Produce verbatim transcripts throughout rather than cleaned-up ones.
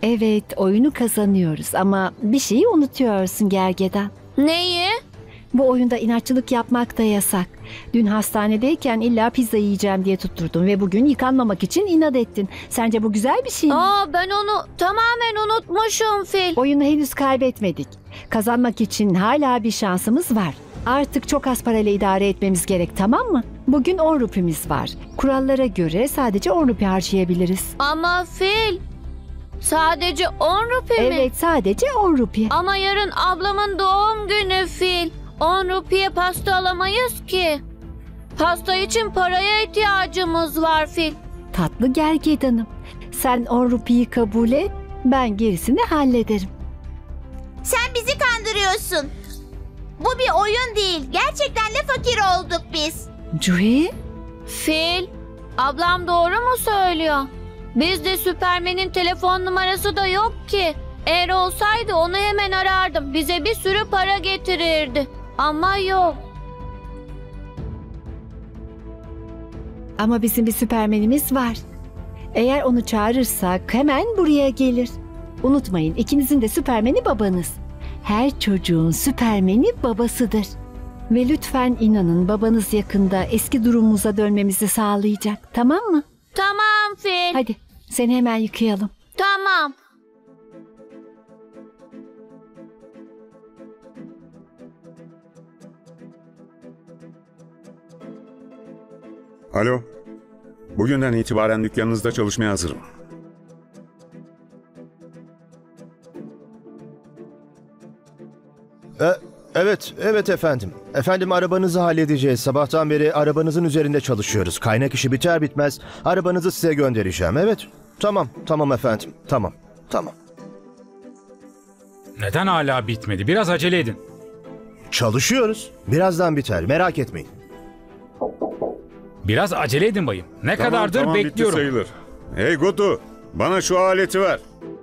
Evet, oyunu kazanıyoruz ama bir şeyi unutuyorsun Gergedan. Neyi? Bu oyunda inatçılık yapmak da yasak. Dün hastanedeyken illa pizza yiyeceğim diye tutturdun ve bugün yıkanmamak için inat ettin. Sence bu güzel bir şey mi? Aa, ben onu tamamen unutmuşum Fil. Oyunu henüz kaybetmedik. Kazanmak için hala bir şansımız var. Artık çok az parayla idare etmemiz gerek, tamam mı? Bugün on rupimiz var. Kurallara göre sadece on rupi harcayabiliriz. Ama Fil, sadece on rupi mi? Evet, sadece on rupi. Ama yarın ablamın doğum günü Fil. on rupiye pasta alamayız ki. Pasta için paraya ihtiyacımız var Fil. Tatlı Gergedanım. Sen on rupiyi kabul et, ben gerisini hallederim. Sen bizi kandırıyorsun. Bu bir oyun değil. Gerçekten de fakir olduk biz. Cuhi? Fil, ablam doğru mu söylüyor? Bizde Süpermen'in telefon numarası da yok ki. Eğer olsaydı onu hemen arardım. Bize bir sürü para getirirdi. Ama yok. Ama bizim bir süpermenimiz var. Eğer onu çağırırsak hemen buraya gelir. Unutmayın, ikinizin de süpermeni babanız. Her çocuğun süpermeni babasıdır. Ve lütfen inanın, babanız yakında eski durumumuza dönmemizi sağlayacak. Tamam mı? Tamam Fil. Hadi seni hemen yıkayalım. Tamam. Alo. Bugünden itibaren dükkanınızda çalışmaya hazırım. E, evet, evet efendim. Efendim arabanızı halledeceğiz. Sabahtan beri arabanızın üzerinde çalışıyoruz. Kaynak işi biter bitmez arabanızı size göndereceğim. Evet, tamam, tamam efendim. Tamam, tamam. Neden hala bitmedi? Biraz acele edin. Çalışıyoruz. Birazdan biter, merak etmeyin. Biraz acele edin bayım. Ne Tamam, kadardır tamam, bekliyorum. bitti sayılır. Hey Gotu, bana şu aleti ver.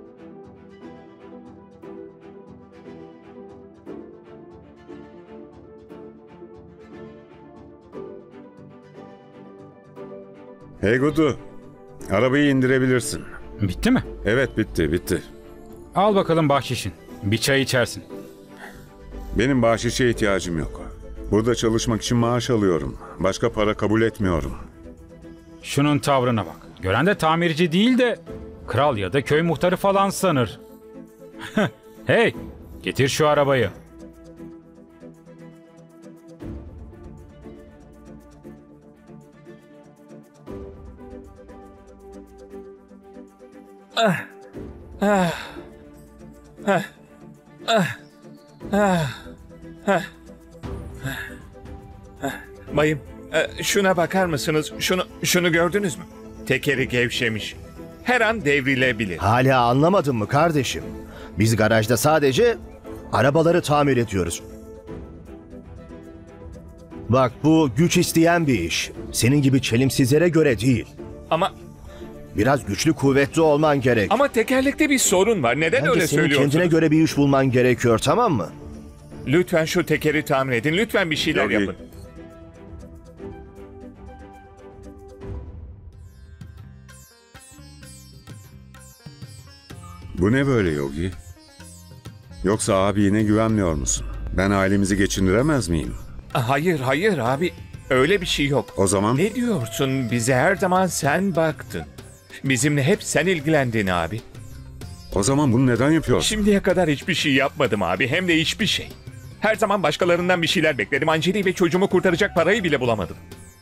Hey Gotu, arabayı indirebilirsin. Bitti mi? Evet, bitti, bitti. Al bakalım bahşişin. Bir çay içersin. Benim bahşişe ihtiyacım yok. Burada çalışmak için maaş alıyorum. Başka para kabul etmiyorum. Şunun tavrına bak. Gören de tamirci değil de kral ya da köy muhtarı falan sanır. Hey, getir şu arabayı. Ah, ah, ah, ah, ah, ah, ah. Bayım, e, şuna bakar mısınız? Şunu, şunu gördünüz mü? Tekeri gevşemiş. Her an devrilebilir. Hala anlamadın mı kardeşim? Biz garajda sadece arabaları tamir ediyoruz. Bak, bu güç isteyen bir iş. Senin gibi çelimsizlere göre değil. Ama Biraz güçlü kuvvetli olman gerek. ama tekerlekte bir sorun var. Neden Bence öyle senin söylüyorsunuz? kendine göre bir iş bulman gerekiyor, tamam mı? Lütfen şu tekeri tamir edin. Lütfen bir şeyler Yogi. yapın. Bu ne böyle Yogi? Yoksa abine güvenmiyor musun? Ben ailemizi geçindiremez miyim? Hayır, hayır abi. Öyle bir şey yok. O zaman Ne diyorsun? Bize her zaman sen baktın. Bizimle hep sen ilgilendin abi. o zaman bunu neden yapıyorsun? Şimdiye kadar hiçbir şey yapmadım abi. Hem de hiçbir şey. Her zaman başkalarından bir şeyler bekledim. Anceli ve çocuğumu kurtaracak parayı bile bulamadım.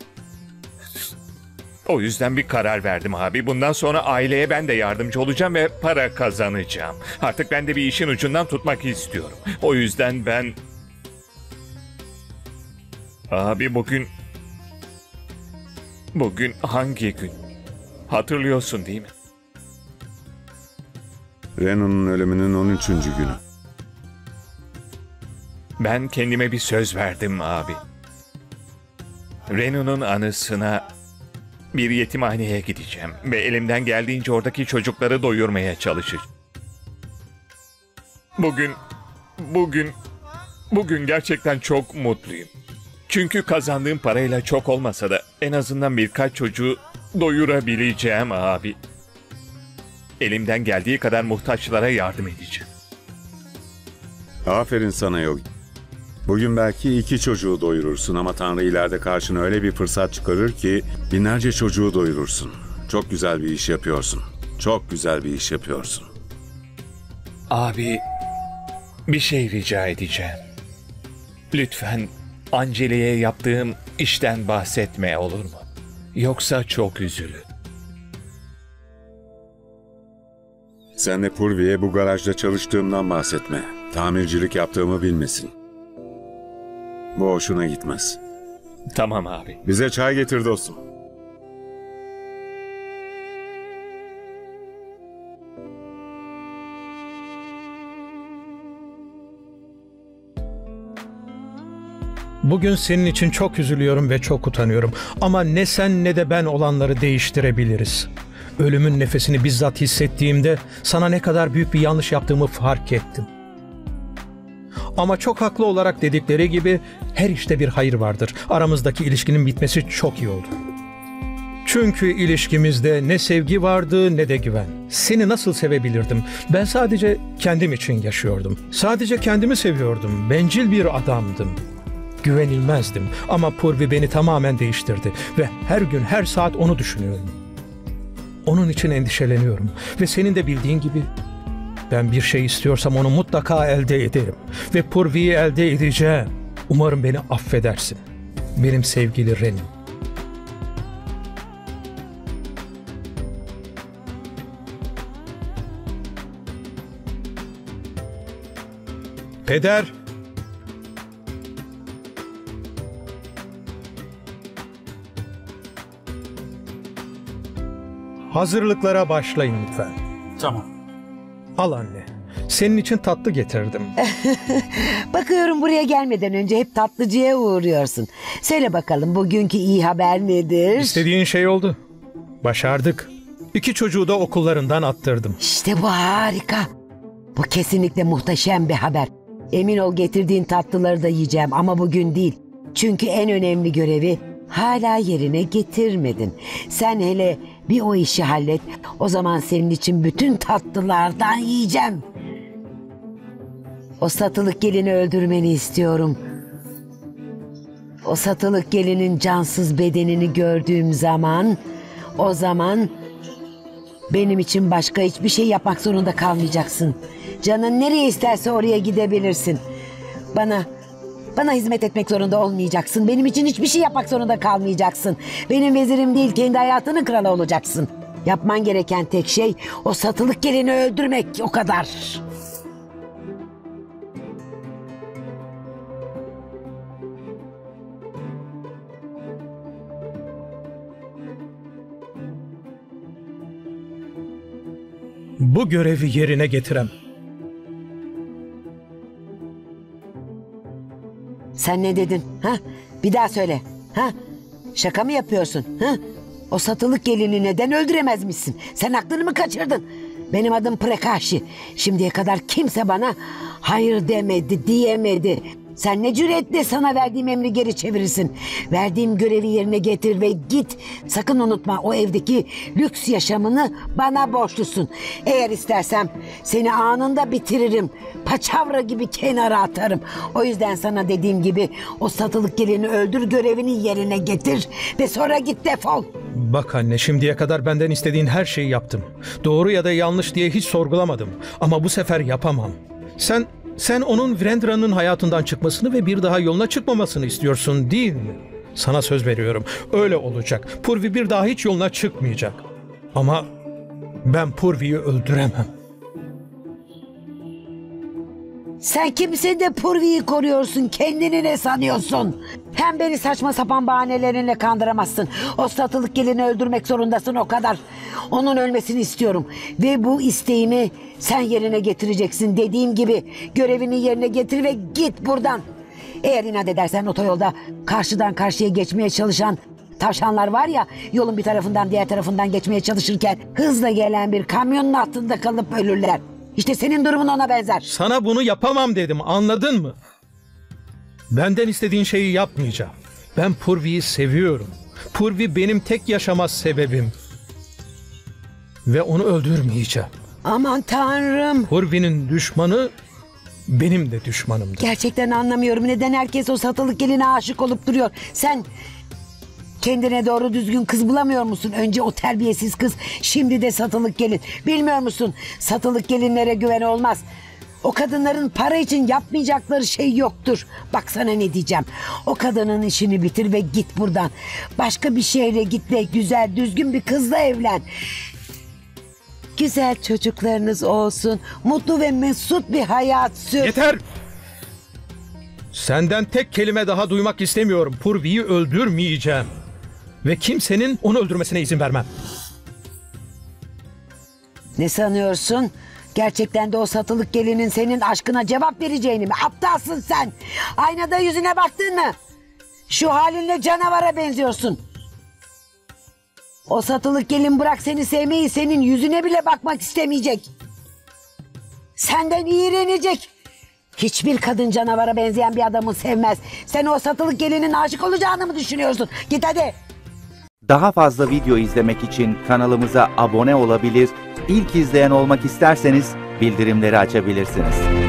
O yüzden bir karar verdim abi. Bundan sonra aileye ben de yardımcı olacağım ve para kazanacağım. Artık ben de bir işin ucundan tutmak istiyorum. O yüzden ben... Abi bugün... Bugün hangi gün? Hatırlıyorsun değil mi? Renu'nun ölümünün on üçüncü günü. Ben kendime bir söz verdim abi. Renu'nun anısına bir yetimhaneye gideceğim ve elimden geldiğince oradaki çocukları doyurmaya çalışacağım. Bugün, bugün, bugün gerçekten çok mutluyum. Çünkü kazandığım parayla çok olmasa da en azından birkaç çocuğu doyurabileceğim abi. Elimden geldiği kadar muhtaçlara yardım edeceğim. Aferin sana Yogi. Bugün belki iki çocuğu doyurursun ama Tanrı ileride karşına öyle bir fırsat çıkarır ki binlerce çocuğu doyurursun. Çok güzel bir iş yapıyorsun. Çok güzel bir iş yapıyorsun. Abi, bir şey rica edeceğim. Lütfen Anceli'ye yaptığım işten bahsetme, olur mu? Yoksa çok üzülür. Sen de Purvi'ye bu garajda çalıştığımdan bahsetme. Tamircilik yaptığımı bilmesin. Bu hoşuna gitmez. Tamam abi. Bize çay getir dostum. Bugün senin için çok üzülüyorum ve çok utanıyorum. Ama ne sen ne de ben olanları değiştirebiliriz. Ölümün nefesini bizzat hissettiğimde sana ne kadar büyük bir yanlış yaptığımı fark ettim. Ama çok haklı olarak dedikleri gibi her işte bir hayır vardır. Aramızdaki ilişkinin bitmesi çok iyi oldu. Çünkü ilişkimizde ne sevgi vardı ne de güven. Seni nasıl sevebilirdim? Ben sadece kendim için yaşıyordum. Sadece kendimi seviyordum. Bencil bir adamdım. Güvenilmezdim ama Purvi beni tamamen değiştirdi ve her gün her saat onu düşünüyorum. Onun için endişeleniyorum ve senin de bildiğin gibi ben bir şey istiyorsam onu mutlaka elde ederim ve Purvi'yi elde edeceğim. Umarım beni affedersin. Benim sevgili Renim. Peder. Hazırlıklara başlayın lütfen. Tamam. Al anne. Senin için tatlı getirdim. Bakıyorum buraya gelmeden önce hep tatlıcıya uğruyorsun. Söyle bakalım bugünkü iyi haber nedir? İstediğin şey oldu. Başardık. İki çocuğu da okullarından attırdım. İşte bu harika. Bu kesinlikle muhteşem bir haber. Emin ol getirdiğin tatlıları da yiyeceğim ama bugün değil. Çünkü en önemli görevi hala yerine getirmedin. Sen hele bir o işi hallet. O zaman senin için bütün tatlılardan yiyeceğim. O satılık gelini öldürmeni istiyorum. O satılık gelinin cansız bedenini gördüğüm zaman, o zaman benim için başka hiçbir şey yapmak zorunda kalmayacaksın. Canın nereye isterse oraya gidebilirsin. Bana, bana hizmet etmek zorunda olmayacaksın. Benim için hiçbir şey yapmak zorunda kalmayacaksın. Benim vezirim değil, kendi hayatının kralı olacaksın. Yapman gereken tek şey o satılık gelini öldürmek, o kadar. Bu görevi yerine getirem. Sen ne dedin? Ha? Bir daha söyle. Ha? Şaka mı yapıyorsun? Ha? O satılık gelini neden öldüremezmişsin? Sen aklını mı kaçırdın? Benim adım Prakashi. Şimdiye kadar kimse bana hayır demedi, diyemedi. Sen ne cüretle sana verdiğim emri geri çevirirsin. Verdiğim görevi yerine getir ve git. Sakın unutma, o evdeki lüks yaşamını bana borçlusun. Eğer istersem seni anında bitiririm. Paçavra gibi kenara atarım. O yüzden sana dediğim gibi o satılık gelini öldür, görevini yerine getir ve sonra git, defol. Bak anne, şimdiye kadar benden istediğin her şeyi yaptım. Doğru ya da yanlış diye hiç sorgulamadım. Ama bu sefer yapamam. Sen... Sen onun Virendra'nın hayatından çıkmasını ve bir daha yoluna çıkmamasını istiyorsun, değil mi? Sana söz veriyorum. Öyle olacak. Purvi bir daha hiç yoluna çıkmayacak. Ama ben Purvi'yi öldüremem. Sen kimsin de Purvi'yi koruyorsun? Kendini ne sanıyorsun? Hem beni saçma sapan bahanelerinle kandıramazsın. O satılık gelini öldürmek zorundasın, o kadar. Onun ölmesini istiyorum. Ve bu isteğimi sen yerine getireceksin. Dediğim gibi görevini yerine getir ve git buradan. Eğer inat edersen otoyolda karşıdan karşıya geçmeye çalışan tavşanlar var ya, yolun bir tarafından diğer tarafından geçmeye çalışırken hızla gelen bir kamyonun altında kalıp ölürler. İşte senin durumun ona benzer. Sana bunu yapamam dedim, anladın mı? Benden istediğin şeyi yapmayacağım. Ben Purvi'yi seviyorum. Purvi benim tek yaşama sebebim. ve onu öldürmeyeceğim. Aman tanrım. Purvi'nin düşmanı benim de düşmanımdır. Gerçekten anlamıyorum neden herkes o satılık geline aşık olup duruyor. Sen kendine doğru düzgün kız bulamıyor musun? Önce o terbiyesiz kız, şimdi de satılık gelin. Bilmiyor musun? Satılık gelinlere güven olmaz. O kadınların para için yapmayacakları şey yoktur. Bak sana ne diyeceğim. O kadının işini bitir ve git buradan. Başka bir şehre git ve güzel, düzgün bir kızla evlen. Güzel çocuklarınız olsun. Mutlu ve mesut bir hayat sür. Yeter! Senden tek kelime daha duymak istemiyorum. Purvi'yi öldürmeyeceğim. Ve kimsenin onu öldürmesine izin vermem. Ne sanıyorsun? Gerçekten de o satılık gelinin senin aşkına cevap vereceğini mi? Aptalsın sen. Aynada yüzüne baktın mı? Şu halinle canavara benziyorsun. O satılık gelin bırak seni sevmeyi, senin yüzüne bile bakmak istemeyecek. Senden iğrenecek. Hiçbir kadın canavara benzeyen bir adamı sevmez. Sen o satılık gelinin aşık olacağını mı düşünüyorsun? Git hadi. Daha fazla video izlemek için kanalımıza abone olabilir, İlk izleyen olmak isterseniz bildirimleri açabilirsiniz.